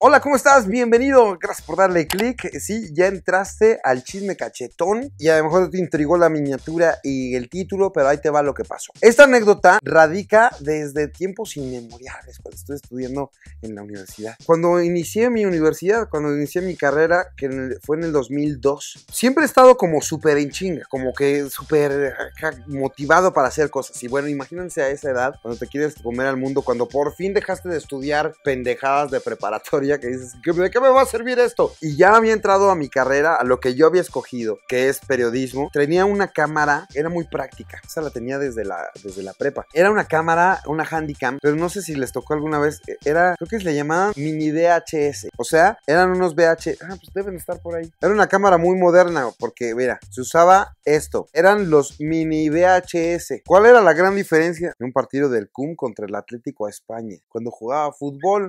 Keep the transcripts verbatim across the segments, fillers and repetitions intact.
Hola, ¿cómo estás? Bienvenido, gracias por darle clic. Sí, ya entraste al chisme cachetón y a lo mejor te intrigó la miniatura y el título, pero ahí te va lo que pasó. Esta anécdota radica desde tiempos inmemoriales, cuando estuve estudiando en la universidad. Cuando inicié mi universidad, cuando inicié mi carrera, que en el, fue en el dos mil dos, siempre he estado como súper en chinga, como que súper motivado para hacer cosas. Y bueno, imagínense a esa edad, cuando te quieres comer al mundo, cuando por fin dejaste de estudiar pendejadas de preparatoria, que dices, ¿de qué me va a servir esto? Y ya había entrado a mi carrera, a lo que yo había escogido, que es periodismo. Tenía una cámara, era muy práctica, esa la tenía desde la, desde la prepa. Era una cámara, una Handycam, pero no sé si les tocó alguna vez, era, creo que se le llamaba mini V H S, o sea, eran unos V H S, ah, pues deben estar por ahí. Era una cámara muy moderna, porque mira, se usaba esto, eran los mini V H S. ¿Cuál era la gran diferencia de un partido del C U M contra el Atlético a España? Cuando jugaba fútbol.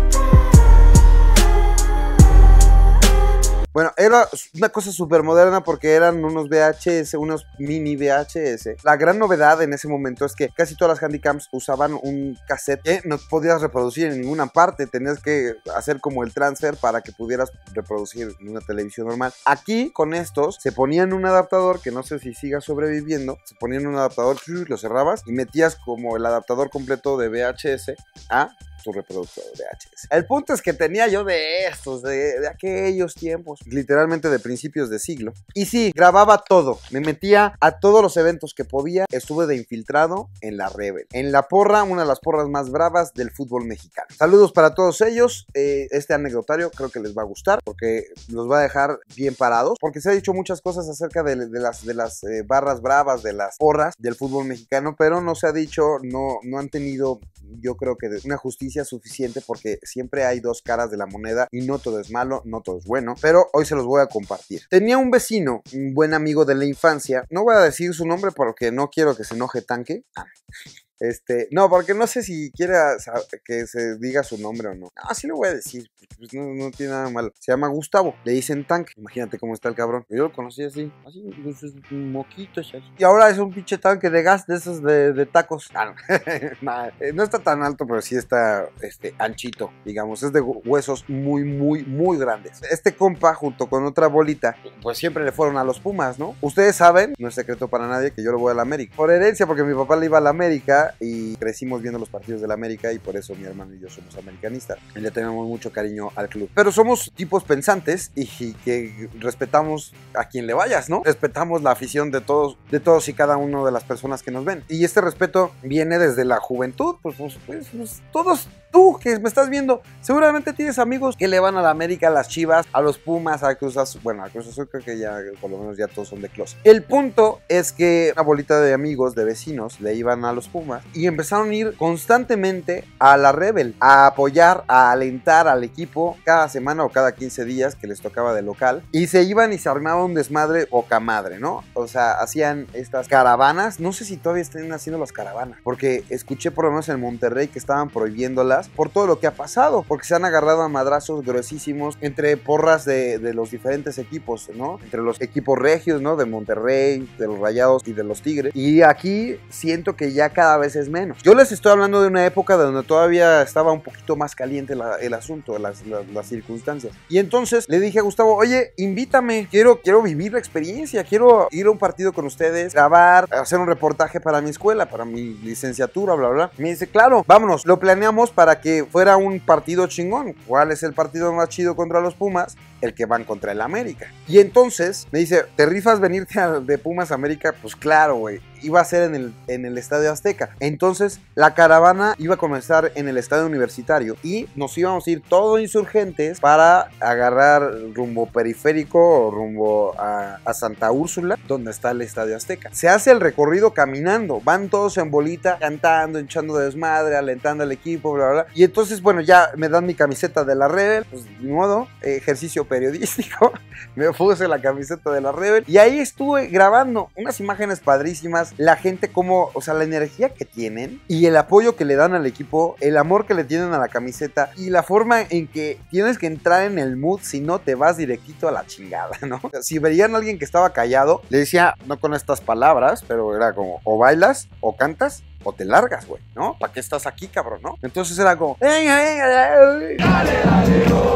Bueno, era una cosa súper moderna porque eran unos V H S, unos mini V H S. La gran novedad en ese momento es que casi todas las handycams usaban un cassette que no podías reproducir en ninguna parte. Tenías que hacer como el transfer para que pudieras reproducir en una televisión normal. Aquí, con estos, se ponían un adaptador, que no sé si siga sobreviviendo. Se ponían un adaptador, lo cerrabas y metías como el adaptador completo de V H S a tu reproductor de V H S. El punto es que tenía yo de estos, de, de aquellos tiempos, literalmente de principios de siglo. Y sí, grababa todo. Me metía a todos los eventos que podía. Estuve de infiltrado en la Rebel, en la porra, una de las porras más bravas del fútbol mexicano. Saludos para todos ellos. Eh, este anecdotario creo que les va a gustar porque los va a dejar bien parados, porque se ha dicho muchas cosas acerca de, de las, de las eh, barras bravas, de las porras del fútbol mexicano, pero no se ha dicho, no, no han tenido, yo creo que una justicia suficiente, porque siempre hay dos caras de la moneda y no todo es malo, no todo es bueno, pero hoy se los voy a compartir. Tenía un vecino, un buen amigo de la infancia, no voy a decir su nombre porque no quiero que se enoje Tanque. Ah. Este, no, porque no sé si quiere que se diga su nombre o no. Ah, sí lo voy a decir, pues no, no tiene nada malo. Se llama Gustavo, le dicen Tanque. Imagínate cómo está el cabrón. Yo lo conocí así, así, con sus moquitos así. Y ahora es un pinche tanque de gas de esos de, de tacos. Ah, no. Nah, no está tan alto, pero sí está este, anchito, digamos. Es de huesos muy, muy, muy grandes. Este compa, junto con otra bolita, pues siempre le fueron a los Pumas, ¿no? Ustedes saben, no es secreto para nadie, que yo le voy a la América. Por herencia, porque mi papá le iba a la América y crecimos viendo los partidos de la América y por eso mi hermano y yo somos americanistas y le tenemos mucho cariño al club. Pero somos tipos pensantes y, y que respetamos a quien le vayas, ¿no? Respetamos la afición de todos, de todos y cada uno de las personas que nos ven. Y este respeto viene desde la juventud, pues, pues, pues, pues todos tú que me estás viendo, seguramente tienes amigos que le van a la América, a las Chivas, a los Pumas, a Cruz Azul. Bueno, a Cruz Azul creo que ya por lo menos ya todos son de closet. El punto es que una bolita de amigos, de vecinos, le iban a los Pumas y empezaron a ir constantemente a la Rebel, a apoyar, a alentar al equipo cada semana o cada quince días que les tocaba de local, y se iban y se armaba un desmadre poca madre, ¿no? O sea, hacían estas caravanas, no sé si todavía están haciendo las caravanas, porque escuché por lo menos en Monterrey que estaban prohibiéndolas por todo lo que ha pasado, porque se han agarrado a madrazos gruesísimos entre porras de, de los diferentes equipos, ¿no? Entre los equipos regios, ¿no? De Monterrey, de los Rayados y de los Tigres, y aquí siento que ya cada vez es menos. Yo les estoy hablando de una época donde todavía estaba un poquito más caliente la, el asunto, las, las, las circunstancias, y entonces le dije a Gustavo, oye, invítame, quiero, quiero vivir la experiencia, quiero ir a un partido con ustedes, grabar, hacer un reportaje para mi escuela, para mi licenciatura, bla, bla. Me dice, claro, vámonos, lo planeamos para que fuera un partido chingón. ¿Cuál es el partido más chido contra los Pumas? El que van contra el América. Y entonces me dice, ¿te rifas venirte a, de Pumas a América? Pues claro, güey. Iba a ser en el, en el Estadio Azteca. Entonces la caravana iba a comenzar en el Estadio Universitario y nos íbamos a ir todos insurgentes para agarrar rumbo periférico o rumbo a, a Santa Úrsula, donde está el Estadio Azteca. Se hace el recorrido caminando, van todos en bolita, cantando, echando desmadre, alentando al equipo, bla, bla, bla. Y entonces, bueno, ya me dan mi camiseta de la Rebel, pues de modo, ejercicio periodístico, me puse la camiseta de la Rebel y ahí estuve grabando unas imágenes padrísimas. La gente como, o sea, la energía que tienen y el apoyo que le dan al equipo, el amor que le tienen a la camiseta y la forma en que tienes que entrar en el mood, si no te vas directito a la chingada, ¿no? O sea, si veían a alguien que estaba callado, le decía, no con estas palabras, pero era como, o bailas, o cantas, o te largas, güey, ¿no? ¿Para qué estás aquí, cabrón, no? Entonces era como, venga, venga, dale, dale, dale.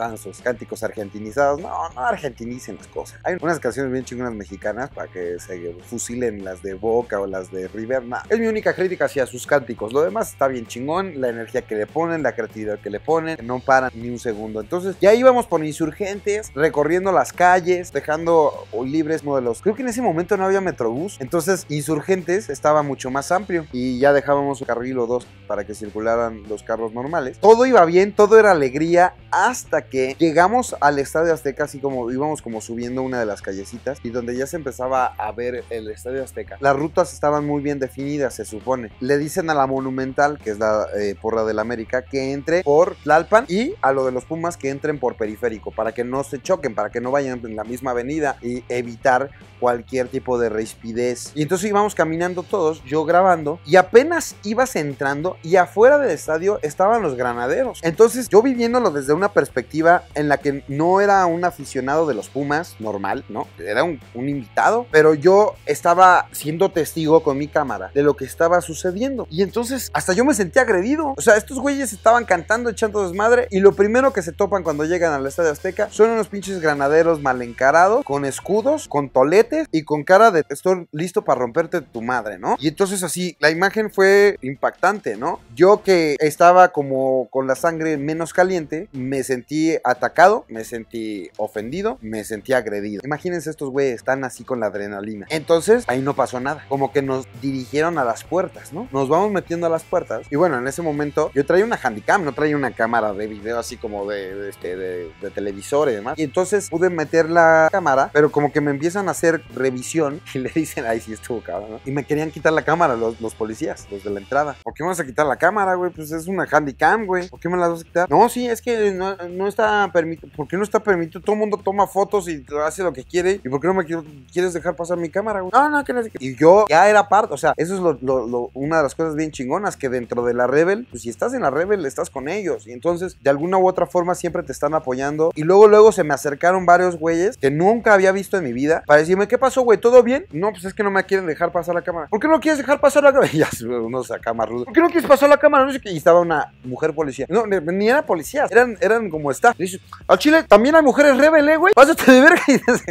cantaban sus cánticos argentinizados. No, no argentinicen las cosas. Hay unas canciones bien chingonas mexicanas para que se fusilen las de Boca o las de River. No, es mi única crítica hacia sus cánticos. Lo demás está bien chingón, la energía que le ponen, la creatividad que le ponen, no paran ni un segundo. Entonces ya íbamos por Insurgentes, recorriendo las calles, dejando libres uno de los... Creo que en ese momento no había Metrobús, entonces Insurgentes estaba mucho más amplio y ya dejábamos un carril o dos para que circularan los carros normales. Todo iba bien, todo era alegría, hasta que llegamos al Estadio Azteca, así como íbamos como subiendo una de las callecitas y donde ya se empezaba a ver el Estadio Azteca. Las rutas estaban muy bien definidas, se supone. Le dicen a la Monumental, que es la eh, porra del América, que entre por Tlalpan, y a lo de los Pumas que entren por Periférico, para que no se choquen, para que no vayan en la misma avenida y evitar cualquier tipo de rispidez. Y entonces íbamos caminando todos, yo grabando, y apenas ibas entrando y afuera del estadio estaban los granaderos. Entonces yo viviéndolo desde una perspectiva en la que no era un aficionado de los Pumas normal, ¿no? Era un, un invitado, pero yo estaba siendo testigo con mi cámara de lo que estaba sucediendo. Y entonces hasta yo me sentí agredido. O sea, estos güeyes estaban cantando, echando desmadre, y lo primero que se topan cuando llegan al Estadio Azteca son unos pinches granaderos mal encarados, con escudos, con toletes y con cara de estoy listo para romperte tu madre, ¿no? Y entonces así, la imagen fue impactante, ¿no? Yo que estaba como con la sangre menos caliente, me sentí atacado, me sentí ofendido, me sentí agredido. Imagínense, estos güeyes están así con la adrenalina. Entonces, ahí no pasó nada. Como que nos dirigieron a las puertas, ¿no? Nos vamos metiendo a las puertas. Y bueno, en ese momento, yo traía una Handycam, no traía una cámara de video así como de, de, de, de, de televisor y demás. Y entonces pude meter la cámara, pero como que me empiezan a hacer revisión y le dicen, ay, sí estuvo cabrón, ¿no? Y me querían quitar la cámara los, los policías, los de la entrada. ¿Por qué me vas a quitar la cámara, güey? Pues es una Handycam, güey. ¿Por qué me la vas a quitar? No, sí, es que no, no está permitido. ¿Por qué no está permitido? Todo el mundo toma fotos y hace lo que quiere. ¿Y por qué no me quiero, quieres dejar pasar mi cámara, güey? No, no, que no sé qué. Y yo ya era parte, o sea, eso es lo, lo, lo, una de las cosas bien chingonas, que dentro de la Rebel, pues si estás en la Rebel, estás con ellos. Y entonces, de alguna u otra forma, siempre te están apoyando. Y luego, luego se me acercaron varios güeyes que nunca había visto en mi vida para decirme, ¿qué pasó, güey? ¿Todo bien? No, pues es que no me quieren dejar pasar la cámara. ¿Por qué no quieres dejar pasar la cámara? Y ya, uno saca más rudo. ¿Por qué no quieres pasar la cámara? No sé qué. Y estaba una mujer policía. No, ni, ni era policía. Eran, eran como staff. Y dice, al Chile también hay mujeres rebel, ¿eh, güey? Pásate de verga.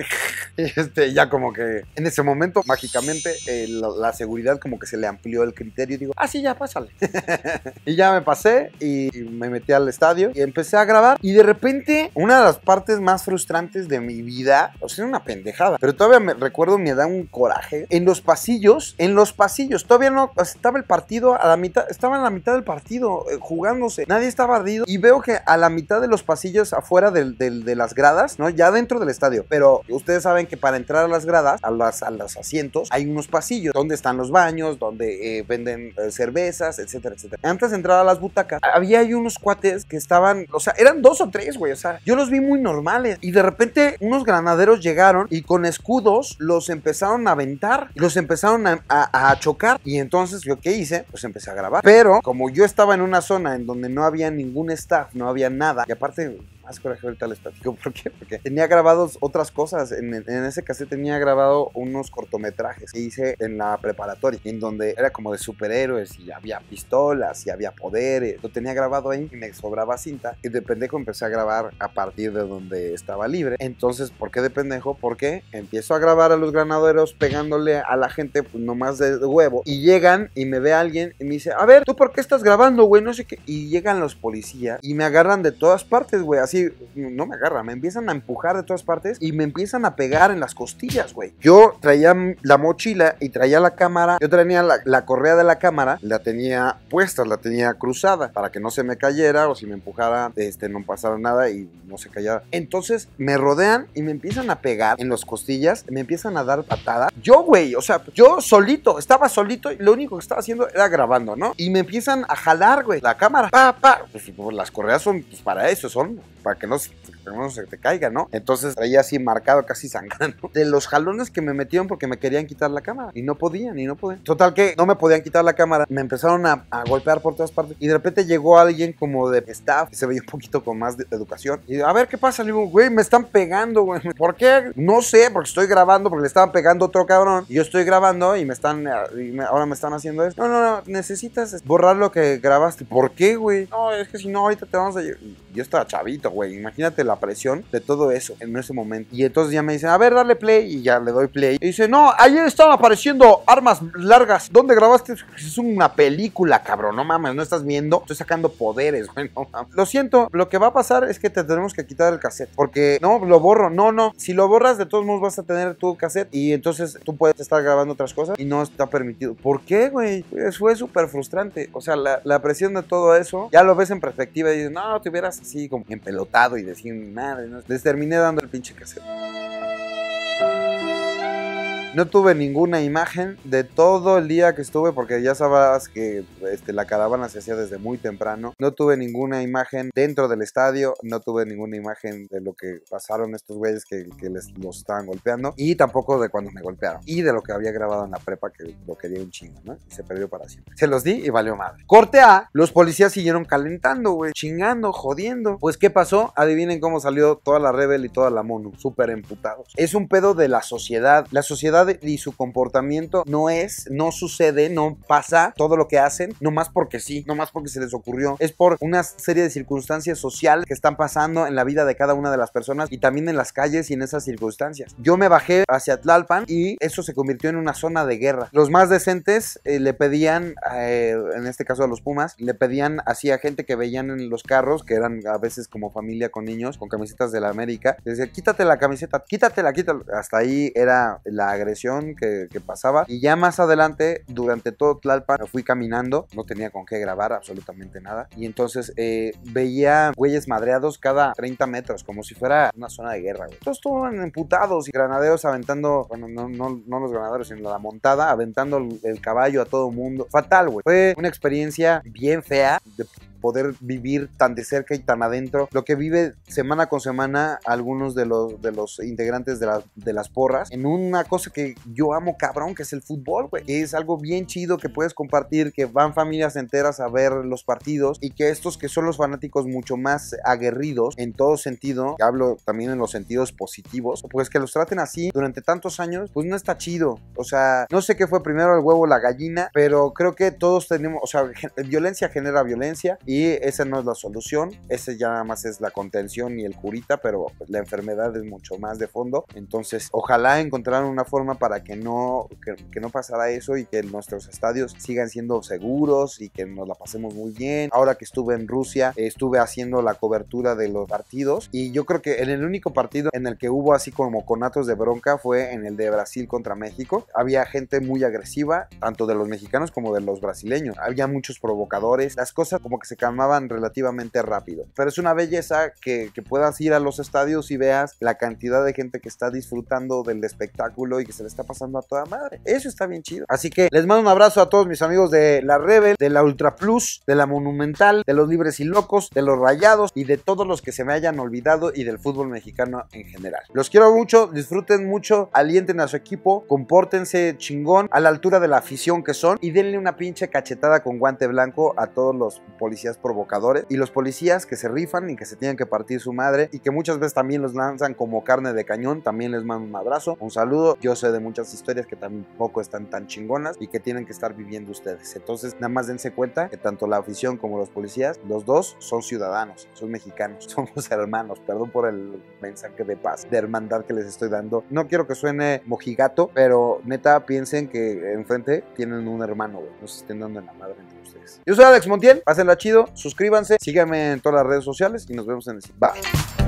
Y este, ya como que en ese momento, mágicamente, eh, la, la seguridad como que se le amplió el criterio. Y digo, ah, sí, ya, pásale. Y ya me pasé y me metí al estadio y empecé a grabar. Y de repente, una de las partes más frustrantes de mi vida, o sea, era una pendejada, pero todavía me recuerdo, me da un coraje. En los pasillos, en los pasillos, todavía no estaba el partido a la mitad, estaba en la mitad del partido eh, jugándose, nadie estaba ardido. Y veo que a la mitad de los pasillos afuera del, del, de las gradas, ¿no? Ya dentro del estadio, pero ustedes saben que para entrar a las gradas, a, las, a los asientos, hay unos pasillos donde están los baños, donde eh, venden eh, cervezas, etcétera, etcétera. Antes de entrar a las butacas, había ahí unos cuates que estaban, o sea, eran dos o tres, güey, o sea, yo los vi muy normales. Y de repente unos granaderos llegaron y con escudos los empezaron a aventar y los empezaron a, a, a chocar. Y entonces, ¿yo qué hice? Pues empecé a grabar. Pero como yo estaba en una zona en donde no había ningún staff, no había nada, y aparte... más coraje, ahorita les platico por qué, porque tenía grabados otras cosas, en, en ese cassette tenía grabado unos cortometrajes que hice en la preparatoria, en donde era como de superhéroes y había pistolas y había poderes, lo tenía grabado ahí y me sobraba cinta, y de pendejo empecé a grabar a partir de donde estaba libre. Entonces, ¿por qué de pendejo? Porque empiezo a grabar a los granaderos pegándole a la gente, pues nomás de, de huevo, y llegan y me ve alguien y me dice, a ver, ¿tú por qué estás grabando, güey? No sé qué, y llegan los policías y me agarran de todas partes, güey, así. No me agarran, me empiezan a empujar de todas partes y me empiezan a pegar en las costillas, güey. Yo traía la mochila y traía la cámara. Yo traía la, la correa de la cámara, la tenía puesta, la tenía cruzada para que no se me cayera, o si me empujara, este, no pasara nada y no se cayera. Entonces me rodean y me empiezan a pegar en las costillas, me empiezan a dar patadas. Yo, güey, o sea, yo solito, estaba solito y lo único que estaba haciendo era grabando, ¿no? Y me empiezan a jalar, güey, la cámara. Pa, pa. Pues, pues las correas son, pues, para eso, son para que no se, que no se te caiga, ¿no? Entonces traía así marcado, casi sangrando, de los jalones que me metieron porque me querían quitar la cámara y no podían, y no podían. Total que no me podían quitar la cámara, me empezaron a, a golpear por todas partes y de repente llegó alguien como de staff que se veía un poquito con más de educación y a ver qué pasa. Le digo, güey, me están pegando, güey. ¿Por qué? No sé, porque estoy grabando, porque le estaban pegando otro cabrón y yo estoy grabando y me están, y me, ahora me están haciendo esto. No, no, no, necesitas borrar lo que grabaste. ¿Por qué, güey? No, es que si no, ahorita te vamos a... Yo estaba chavito, güey. Imagínate la presión de todo eso en ese momento. Y entonces ya me dicen, a ver, dale play. Y ya le doy play. Y dice, no, ayer estaban apareciendo armas largas. ¿Dónde grabaste? Es una película, cabrón. No mames, no estás viendo. Estoy sacando poderes, güey. No mames. Lo siento, lo que va a pasar es que te tenemos que quitar el cassette. Porque, no, lo borro. No, no. Si lo borras, de todos modos vas a tener tu cassette. Y entonces tú puedes estar grabando otras cosas y no está permitido. ¿Por qué, güey? Pues fue súper frustrante. O sea, la, la presión de todo eso, ya lo ves en perspectiva y dices, no, te hubieras así como empelotado y decir, madre, no. Les terminé dando el pinche cassette. No tuve ninguna imagen de todo el día que estuve, porque ya sabes que este, la caravana se hacía desde muy temprano. No tuve ninguna imagen dentro del estadio, no tuve ninguna imagen de lo que pasaron estos güeyes que, que les los estaban golpeando, y tampoco de cuando me golpearon, y de lo que había grabado en la prepa, que lo quería un chingo, ¿no? Y se perdió para siempre. Se los di y valió madre. Corte A, los policías siguieron calentando, güey, chingando, jodiendo. Pues, ¿qué pasó? Adivinen cómo salió toda la Rebel y toda la Monu, súper emputados. Es un pedo de la sociedad. La sociedad y su comportamiento no es, no sucede, no pasa todo lo que hacen, nomás porque sí, nomás porque se les ocurrió. Es por una serie de circunstancias sociales que están pasando en la vida de cada una de las personas y también en las calles y en esas circunstancias. Yo me bajé hacia Tlalpan y eso se convirtió en una zona de guerra. Los más decentes eh, le pedían, eh, en este caso a los Pumas, le pedían así a gente que veían en los carros, que eran a veces como familia con niños, con camisetas de la América, les decía, quítate la camiseta, quítatela, quítatela. Hasta ahí era la agresión Que, que pasaba. Y ya más adelante, durante todo Tlalpan, me fui caminando, no tenía con qué grabar absolutamente nada, y entonces eh, veía güeyes madreados cada treinta metros, como si fuera una zona de guerra, güey. Todos estaban emputados y granaderos aventando, bueno, no, no, no los granaderos, sino la montada, aventando el, el caballo a todo mundo. Fatal, güey. Fue una experiencia bien fea de poder vivir tan de cerca y tan adentro lo que vive semana con semana algunos de los, de los integrantes de, la, de las porras, en una cosa que yo amo cabrón, que es el fútbol, güey, que es algo bien chido que puedes compartir, que van familias enteras a ver los partidos, y que estos que son los fanáticos mucho más aguerridos en todo sentido, que hablo también en los sentidos positivos, pues que los traten así durante tantos años, pues no está chido. O sea, no sé qué fue primero, el huevo o la gallina, pero creo que todos tenemos, o sea, violencia genera violencia, y esa no es la solución, ese ya nada más es la contención y el curita, pero pues, la enfermedad es mucho más de fondo. Entonces ojalá encontraran una forma para que no, que, que no pasara eso, y que nuestros estadios sigan siendo seguros y que nos la pasemos muy bien. Ahora que estuve en Rusia, estuve haciendo la cobertura de los partidos, y yo creo que en el único partido en el que hubo así como conatos de bronca fue en el de Brasil contra México. Había gente muy agresiva, tanto de los mexicanos como de los brasileños. Había muchos provocadores, las cosas como que se calmaban relativamente rápido. Pero es una belleza que, que puedas ir a los estadios y veas la cantidad de gente que está disfrutando del espectáculo y que se le está pasando a toda madre. Eso está bien chido. Así que les mando un abrazo a todos mis amigos de la Rebel, de la Ultra Plus, de la Monumental, de los Libres y Locos, de los Rayados y de todos los que se me hayan olvidado, y del fútbol mexicano en general. Los quiero mucho, disfruten mucho, alienten a su equipo, compórtense chingón a la altura de la afición que son, y denle una pinche cachetada con guante blanco a todos los policías provocadores y los policías que se rifan y que se tienen que partir su madre, y que muchas veces también los lanzan como carne de cañón. También les mando un abrazo, un saludo. Yo sé de muchas historias que tampoco están tan chingonas y que tienen que estar viviendo ustedes. Entonces nada más dense cuenta que tanto la afición como los policías, los dos son ciudadanos, son mexicanos, somos hermanos. Perdón por el mensaje de paz, de hermandad que les estoy dando. No quiero que suene mojigato, pero neta piensen que enfrente tienen un hermano, güey. No se estén dando en la madre entre ustedes. Yo soy Alex Montiel, pásenla chido, suscríbanse, síganme en todas las redes sociales y nos vemos en el siguiente. Bye.